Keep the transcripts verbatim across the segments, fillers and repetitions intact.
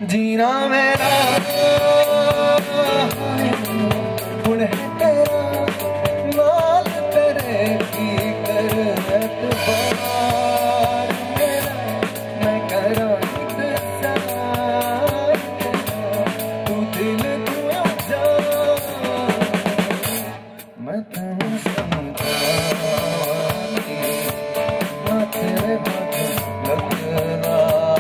जीना मेरा हुण है तेरा नाल तेरे की कर एतबार मेरा मैं करा इंतजार तू दिल तू जा मैं तेनू समझा मैं तेरे बात लगना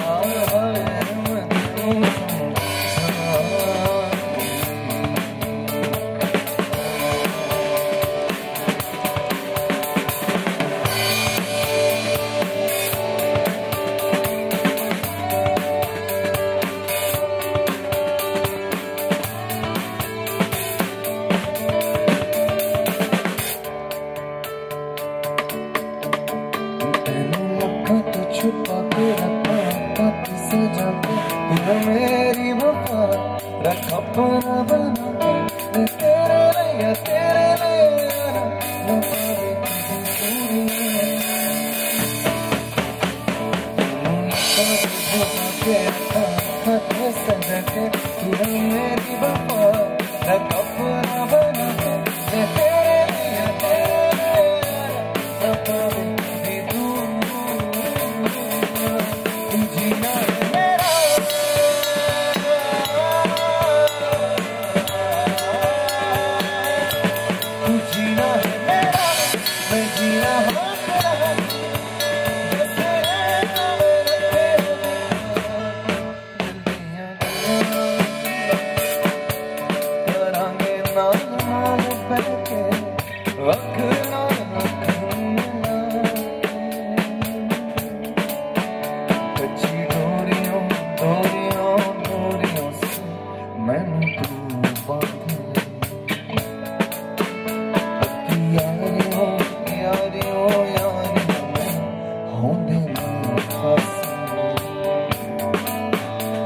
छुपा के रखा पत से जाके तूने मेरी वफा रख अपना बना के मैं तेरे लिए तेरे लिए यारा न पावे किसी दूरी के रखा पत से जाके तूने मेरी वफा रख अपना बना के मैं तेरे लिए तेरे लिए यारा न पावे किसी जीना है मेरा तू जीना है मेरा मैं जीना हूँ करांगे नाल नाल बैठे रखना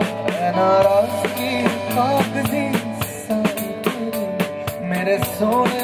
नाराज़गी कागज़ी सारी तेरी मेरे सोने